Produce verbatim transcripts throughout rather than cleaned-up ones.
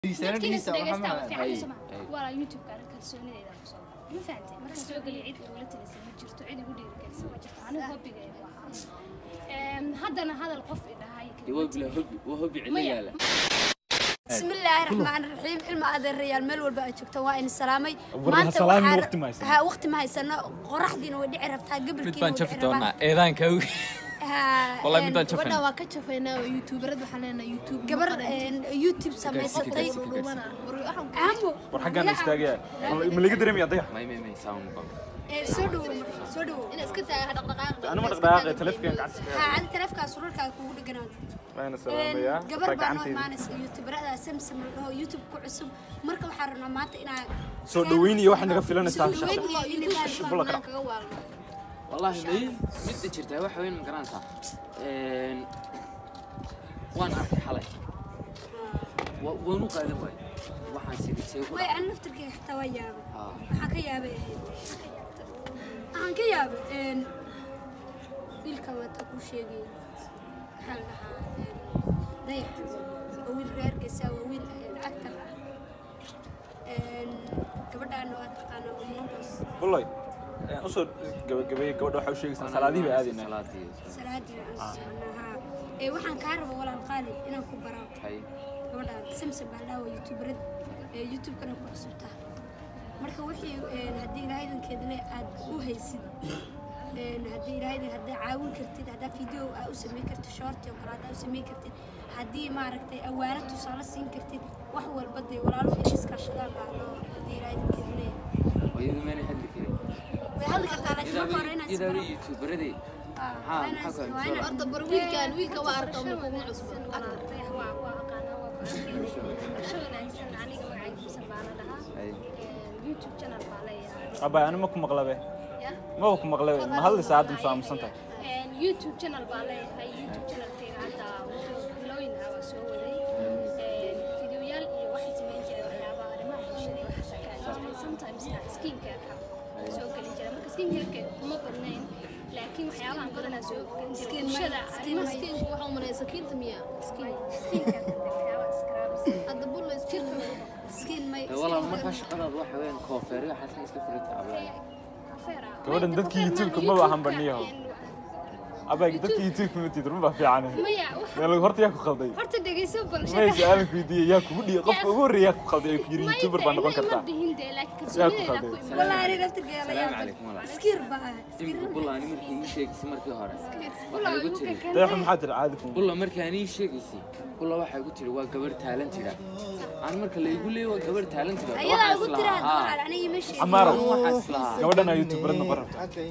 لكن استغرقت في عين سمع ولا يوتيوب كان كلسوني إذا وصل ما فهمت ما كان سوق اللي عيد ولا تنسى ما جرت عيد يقول لي كلسة ما جرت أنا هوبي جاي هذا أنا هذا القف إذا هاي وهبي هوبي وهبي عليا بسم الله الرحمن الرحيم ilma adeer reeyal meel walba ay joogto waa in salaamay maanta salaam waqti ma haysan ha waqti ma haysan qoraxdiina way dhici rabtaa gabalkiina midbaan jafi doonaa eedaanka والله midbaan jafay wada waa ka jafaynaa youtuberad waxaan leenahay youtube gabar youtube samaysatay amo war xagan istaagay ma laga dareemay dayax may may may sound bam ee soo dhaw soo dhaw in iska taaga dhaqdhaqaaq anu ma dhaqdhaqaaqay telefoonka gacanta ha aan telefoonka sururkaaga kugu dhiganaa waan salaamaya gabar baan maanis youtuberada samsam oo youtube ku cusub marka waxaan rabnaa maanta inaan soo dhaweynay waxa naga filanaysaa shaqo والله لي مد جرتها waxa weyn ma garanaysa een waan arkay xalay waanu qaadan way waxaan sidii way aan naftirkay xitaa waa yaabay waxa ka yaabay aan ka yaabay een dilka wata ku sheegay hal day wiil reerkiisa waa wiil actor een gabadhaan waa taqaan ummadus wallahi أصل جب جب جب ده حوشي سلادي بأدي سلادي سلادي ها إيه وحن كارب ولا نقالي إنا كبرام هاي ولا سمسم على يوتيوب رد يوتيوب كانوا كعصبتها مركب وحي هدي رايدن كده عاد وهيسد هدي رايدن هدي عاون كرتيد هذا فيديو أو سمي كرت شورت يوم كرات أو سمي كرتيد هدي ما عرفتي أوارت وصار سين كرتيد وحول بدي ولا له إيش كشغال بعده هدي رايدن كده ويدو ماني حد كده هذا كرت على شو قرينا إذا يوتيوب ردي ها حكوا وانا أرد برويل كان ويل كوارد أو مكون عصف أكتر يوتيوب channel بالله أبا أنا ما كم مغلبة ما كم مغلبة ما هل ساعد مسام سنتي يوتيوب channel بالله هاي يوتيوب channel كي هذا لوين هوا سوودي فيديوهات واحد من جوا وحيابا ما يشتري وحسكان sometimes skin care سو كل جرا ما skin care كي ما قلنين لكن وحيابا عن قدنا سو سكين ما سكين سكين وحنا من سكين تمية سكين skin care وحيابا scrubs هذا بقول سكين سكين ما والله ما فيش قرض واحد وين كوفير حاسس إنك فريت عبالي كمان عندك يوتيوب كم بقى هم بنيهم أبا عندك يوتيوب كم تدرون بقى في عنه يلا هرت ياكو خلدي هرت دقي سوبر ما يسألك فيديو ياكو بدي قف أقول ياكو خلدي يكير يوتيوبر بندقون كرتا ياكو خلدي والله أنا نفتك يا السلام عليكم والله سكير بقى والله أنا مركي شيء سمرك هارا والله قلت لي ده يحب حد عادكم والله مركي أنا شيء يسي والله واحد قلت لي وقبر تالنت لا أنا مركي اللي يقول لي وقبر تالنت لا أيوة قلت له هذا أنا يمشي عمارة قبلنا يوتيوبر نقرب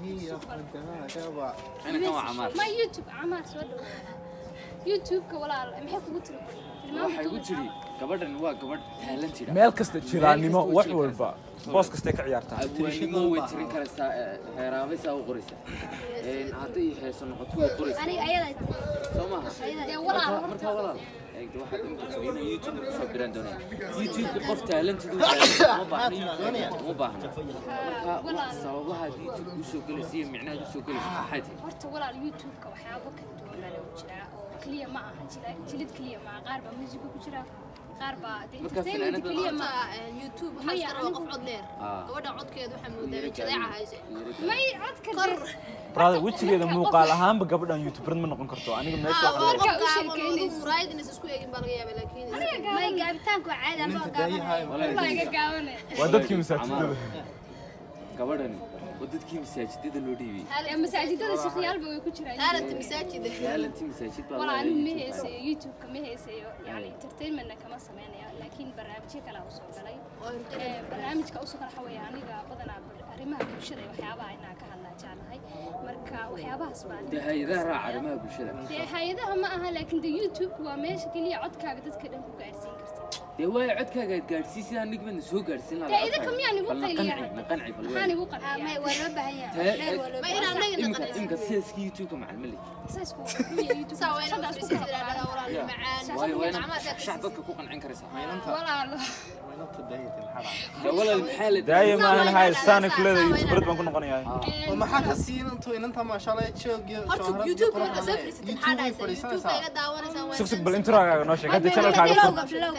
أنا كم عمار ما يوتيوب عمار سود يوتيوب كولا محيك قلت له waxay ugu jiri gabadhan waa gabadh talented meel kasta jiraanimo wax walba boos kasta ka ciyaartaa abwaanimo way tirin karaysaa heeraabaysa u qoraysaa een haddii heeso noqoto way qoraysaa أنا أيضا soo maaha يا ولا marka walaal eegdo waxaad inta tabina youtube ku soo biran doonaa youtube qof talented u ma baahna ma baahna marka sababaha youtube ku soo galaysiin micnaheedu soo galaysiin xadi horta walaal youtube ka waxyaabo kala duwan baa lagu jiraa كلية ما أحد جلد كلية ما قاربة موسيقى كجرا قاربة entertainment كلية ما يوتيوب حسنا وقف عد لير ودا عد كده وحمود جذاعة هاي ما يعد كده برادر وش كذا مو قال أهم بقبل أن يوتيوبر من نقول كرتو أنا قمنا نشوف وقف كده مرايد الناس اسكو يجين بالغياب لكن ما يقابلتانكو عادة ما والله يقاونه ودتك مساعدة gabadhani wadadkii masaajidada loo dhiibay hal masaajidada shaqiyal bay ku jiraan haalanta masaajidada haalanta masaajid baa wala anu meheysay youtube kama heesayo yani entertainment kama sameeyo laakiin barnaamijyo kala u soo galay ee barnaamijka u soo kala xawaya aniga badanaa arrimaha bulshada iyo waxyaabaha inaan ka hadlaa jeclahay marka waxyaabahaas baa hay'adaha raaca arrimaha bulshada ee hay'adaha ma aha laakiin de youtube waa meesha kaliya codkaaga dadka dhan ku gaarsiin kartaa dee way codkaaga gaarsiin sida nigman soo gaarsiin lahaa dee idinka miyaan igu qayliyaa qanci bal waxaan igu qayliyaa ما ولا بهيا ما إنا نجد imka imka sidaskii youtube ka macalmali saasku youtube سوينا في سيد هذا ولا معان way way shacabka ku qancin karaysaa walaalo walaal maxaa la دايما أنا هاي السنة كلها يوتيوبر بنكون نقني وما حكى سين أنتوا إن أنت ما شاء الله تشوق هرتو يوتيوب كنا سافر ستين حدا يوتيوب كنا داوانا سوينا شوف شوف بالإنترو نوشة قد شغل حاجة inta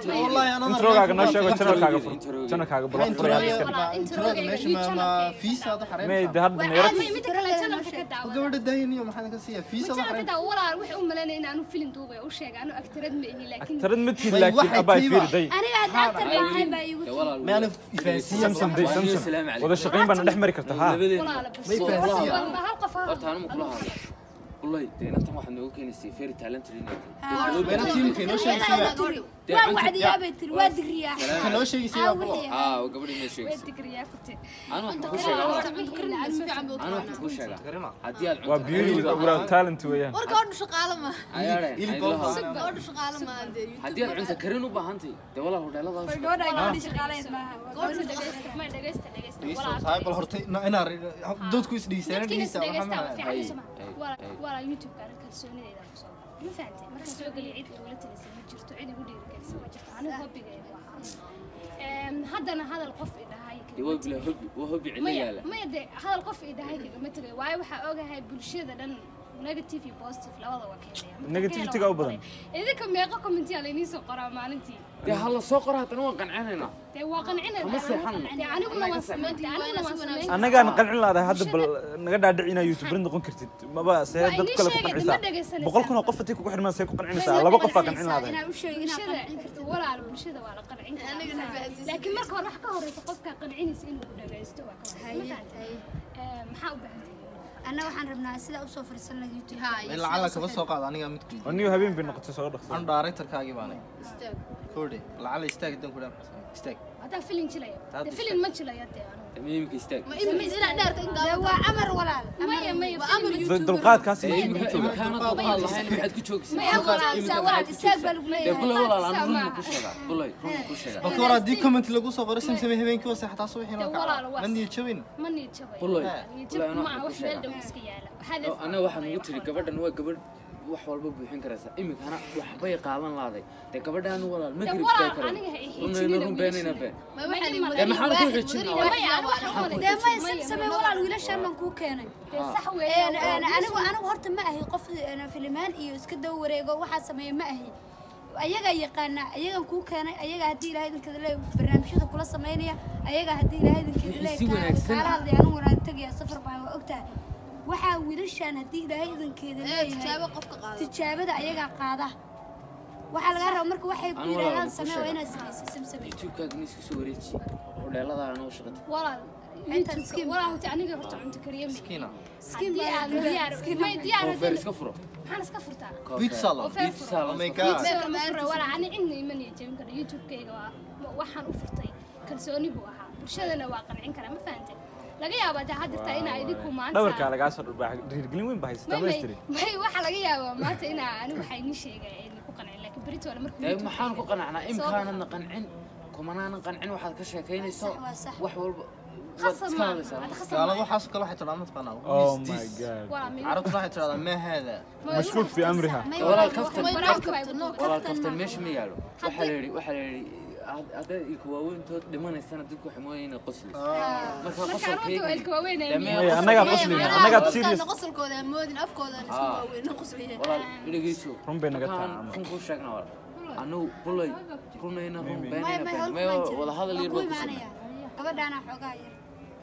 والله انا انتروغاga noo sheego channelkaaga fur channelkaaga baro انتروغ ماشي ما فيسا هذا حرام ما hadda neerad mid kale channelka ka daawo gabadha daayniyo maxaa ka siiya fiisa channelka ka daawo walaal wuxuu u maleynay in aanu film duubay u sheegay aanu actorad ma ihi laakiin actorad ma tihi laakiin abay fiirday aniga hadda actor baan baa igu ما انا فاسيه samsam day samsam wada shaqeyn baan dhex mari kartaa ha walaal bas walaal hal qof horta anu kula hadlo والله دينا انت واحد نقول كاين سي فيري تالنت لينا بين تيم كانوا شيء سوا waa wacdi yaabay waa digriya كانوا شيء سوا اه وقبل ما شيء digriya ku tii انا واحد كل شيء انا واحد كل شيء هدي waa beauty waa talent weeyaan warka oo shaqaale ma oo shaqaale ma هدي انت كرين وباهنتي دي والله هودلada gabadha gabadhi shaqaaleed maaha goorta dhageysta ma dhageysta dhageysta walaal هاي بل هرتي انا دودكو اسديسان ديسا ولا يوتيوب كان kalsoonideyda ku soo ma fahamtay marka soo gali cid wala talisay ma jirto cid ugu dhiirigelisa ma jirto aniga hobigayga waa een haddana hadal qof idahay waa bila hobi waa hobi ciyaala ma yade hadal qof idahay ma tagay waayo waxa ogahay bulshada dhan negative iyo positive labada waa keenaya negativity-ga u badan idinka meeqa comment yaa leeyni soo qoraa maalintii dee hal soo qoraa tan waan qancinayna dee waa qancinayna ma seexan dee aniguna waan sameeyay aniguna waan sameeyay anagaan qancin laadahay hadda bal naga dhaadhicina youtuber noqon kartid maba see dad kale ku qancisaa boqol kun oo qof intii ku xirmaan see ku qancinaysaa laba qof baa qancin laadahay inaan u sheegay inaan bulshada qancin karto walaal bulshada waa la qancin karaa laakiin marka hore wax ka horeysa qofka qancinaysa inuu ku dhageysto waa ka horeysa ee maxaa u baahan أنا waxaan rabnaa sida u soo fariisan lahayd YouTube إلا على كبس سوق هذا أنا قامت كذي anigu habeen bay noqotay soo dhaqso أنا دايركتور كاجي باني كودي لعل يستاك دم كده يستاك هذا فيلم جلايا ده فيلم ما جلايا ده تميمك يستاك ma in ila dheerta in ده waa amar walaal ما ما amar YouTube dulqaadkaas كان الله لهين بعد كجوكس ما walaal walaal istaag baa lagu dee leeyahay kula walaal aan run ku sheegaa kulay run ku sheegaa بكرة دي كومنت لقوا صغير اسم سمي هبين كوس حتى صبح هنا والله من يتشوين ما نيتشبه kulay يجيب مع وش ميل دوسك يالا هذا أنا واحد نقول تري gabadhan waa gabadh wax walba buuxin karaysa imika ana waxbay qaadan laaday de gabadhan walaal ma garib istaag karo inuu run beenayna been ma waxaan de maxaan ku xijinaa dee ma isan samee walaal wiilashan baan kuu keenay صح وين anigu anigu horta ma ahi qof filmaan iyo iska daw wareego waxa sameeyay ma ahi ayaga yaqaana ayagan kuu keenay ayaga hadii ilaahay idinka leey barnaamijyada kula sameeynaya ayaga hadii ilaahay idinka leey kala hadlay anigu waan tagay safar baan ogtahay waxa wiilashan hadii ilaahay idinkeeda leeyahay tijaabo qofka qaado tijaabada ayaga qaada waxa laga rabaa marka waxay ku yiraahdaan samee waa inaad sameeysid samsame youtube ka gnis ku soo wareeji hodheelada aan u shaqada ولا انت مسكين ولا هو تعني قرت عند كريم مسكينة سكين ديار ديار ما ديار oo feer iska furo انا اسكفرتا بيت صالون بيت صالون oh my god ولا انا عندي من يجيب كره يوتيوب كيغا waxaan u furtay kalsooni buu ahaa bulshadana waa qancin karaa ma fahanteen laga yaabaa taa hadda taa inaa idinku maanta dhabarka laga soo dhubaa dhiirgelin weyn baa haystaa maystri may waxa laga yaabaa maanta inaa anigu waxay ni sheegay in ku qancin laakiin berito wala markuu ee maxaan ku qanacnaa imkaana qancin kumanaan qancin waxaad ka sheekaynayso wax walba خصم قال له حاسس كل واحد ترى متقنع oh my god عرفت واحد ترى ما هذا مشكوك في امرها ولا الكفتن ولا الكفتن مش ميالو وحليري وحليري هذا الكواوين تود dhimanaysan dadku ximooyina qoslis marka qosolkayga anaga qoslina anaga serious qosolkooda moodin afkooda isku waaweyn qosliyay walaal dhigeyso run bay naga taa kun ku sheegna walaal anu bulay runayna run beenayna ma wada hadal yar baa gabadhaana xogaa yar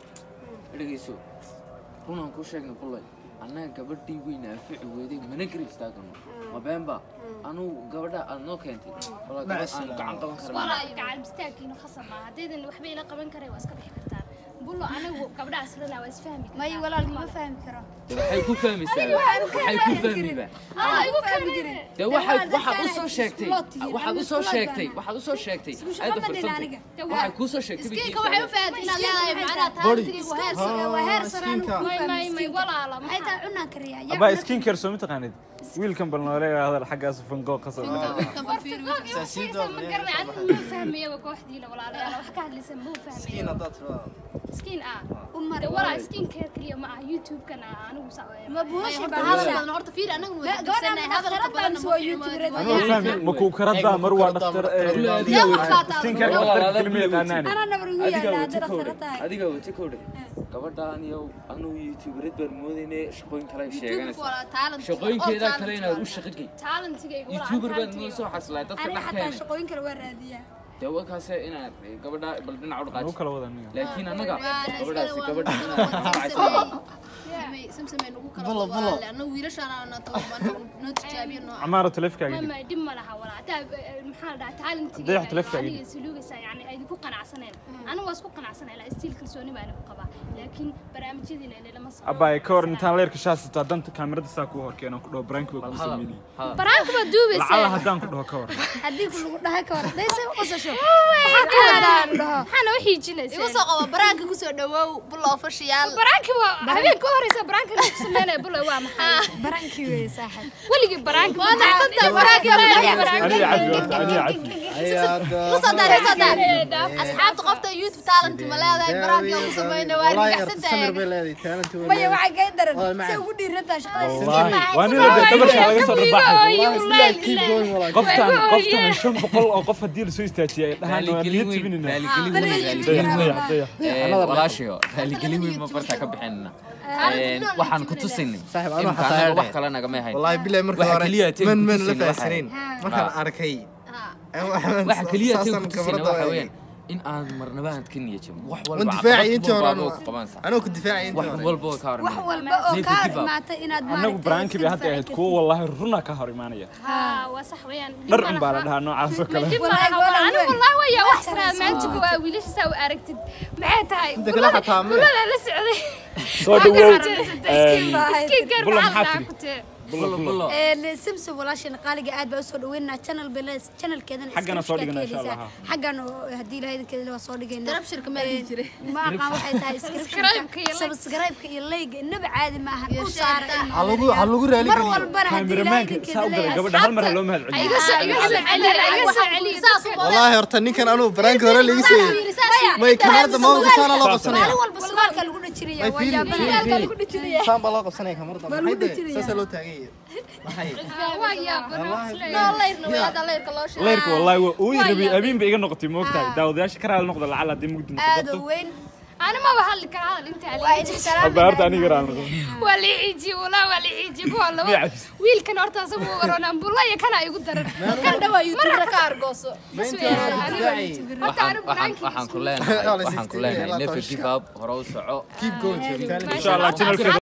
dhigeyso runaan ku sheegna bulay annaga gabadhii weyn afici weeday mana garib istaagano ma beenba anu gabadha aad noo keentay walaal gacan qaban karnaa walaal gacan istaagiino khasama hadeedan waxba ila qaban karay waa iska bixi kartaa bulo anigu gabadha asrana waa isfahmi may walaal ma fahmi karo waxay ku fahmaysaa waxay ku fahmiba ah igu fahmi jiray de waxaad waxaad u soo sheegtay waxaad u soo sheegtay waxaad u soo sheegtay aad farsantay waxay ku soo sheegtay iskiinka waxay u fahanteen inaad leedahay macnaha taantiga waa heer sare waa heer saraan may may may walaala maxay taa cunaan kariyaa aba skin care soo mitaqaanid wiilkan bal noole hadal xaggaas fanqo qasab ما فهمي وكوحدي ولا لا wax ka hadlaysan ma fahmay مسكين هذا ترى سكين اه umar wala skin care kaliya ma ah youtube kana anigu saaway ma buushi hada baa badan horta fiir anagu gabadhan wadagsanay hadalka badan soo youtube anuu fahmi ma ku karada mar waa dhaqtar skin care dhaqtar kelmiyad aanani ana nabar ugu yaala dhakhtar tahay adiga wati koodhe gabadhaan iyo anu youtuberid baan moodayne shaqooyin kale ay sheeganaysaa shaqooyinkeeda kale inaad u shaqo gey talentigayga youtuber baan noo soo xaslay dadka أنا حتى dhaxkeena شقوين كلا ورديا dawa kaase inaad gabadha bal dhinac u u dhaqaajiso kala wadan laakiin anaga gabadhaasi gabadha سمسمين ugu kala wada lana wiilashaan aan noo tijaabiyno عمارة تلفكاga ما دم ما لها ولا تا maxaa dhaca talentigayga Dayax taleefkaaga. aniga suluugaysa yani ay ku qanacsaneen aniga waa isku qanacsanay la stiil kalsooni baan ku qabaa laakiin barnaamijyadiina inay lama soo abay ka hor intaan leerka shaashada danta kaamirada saa ku hor keenan ku dhaw brank ku sameeyay baraanka ba duubaysa lacala hadaan ku dhaho ka hor هديك لو دها كور دايسه قصشو waxaana wixii jinaysa igu soo qabo baraanka ku soo dhawow bulo official baraanka waa habeen ka horeysa baraanka lagu sameeyay bulo waa maxay برانكي وي صاحب waligi baraanka waa naxsanta baraanka ani cafi ani cafi صدق صدق اصحاب قفته يوتيوب تالنت ما leedahay baraanka ugu sameeyna waa naxsanta ما يوعى قدر سوي ديرته شقه والله وانا dabarka laga soo dhabaxay qoftan qoftan shan boqol oo qof hadii la soo istaajiyay dhahan waa niyad tibinina walaashiyo raaligelin weyn ma farta ka bixinna waxaan ku tusinay saaxiib anu xataa wax kale naga ma hayn wallahi billahi marka hore man man la faasinayn markaan arkay waxa kaliya tii ku tusinay waxa weeyaan in aan marnaba aan ka niyajin wax walba difaaci inta hore anu ku qaban sax anu ku difaaci inta wax walba ka hor wax walba oo ka imaatay inaad anagu brank bi hadda ahayd kuwa wallahi runa ka hor imaanaya ha waa sax weeyaan dhar un baa la dhahaa noocaas oo kale anigu wallahi waa wax saraa maanta waa wiilasha saa u aragtid maxay tahay bulada la socday soo dhawow iskiin gaar bulo maxaa maxaa ku tiri tee bulo bulo ee simsim walaashin qaaliga aad baa soo dhaweynaa channel bilas channel keedan xaqana soo dhigana insha Allah xaqana hadii ilaahay keeda waa soo dhigaynaa darab shirka ma dhigi jiray ma aqaan waxay tahay subscribe-ka iyo like inaba caadi ma ahan u saaran halagu halagu raali mar walbana hadii ilaahay kaamiramanka saa u galay gabadha hal mar loo mahad celiyo iga soo iga soo celi iga soo celi wallahi horta ninkan anu brank hore laga soo may kamarada ma uga soo la qabsanay maalin walba suraalka lagu dhajinaya waa yaabana lagu dhajinaya saan baa loo qabsanay kamarada maxay saas loo taagay maxay waa yaabana leerna way hada leerka loo sheegay leerka wallahi waa uu yirabi abin ba iga noqotay moogtahay daawadayaasha karaal noqdo lacala hadii mugdi aad noqoto weyn أنا ما بحل كهذا أنت عليه. أبارت أنا قران. ولا يجي ولا ولا يجي والله. ويل كان أرتا سبوا ورانا بالله يكنا يقدر. كان دوا يوتيوب كارغوسو. بس waxaan ku leenahay waxaan ku leenahay never give up hore u soco keep going إن شاء الله channel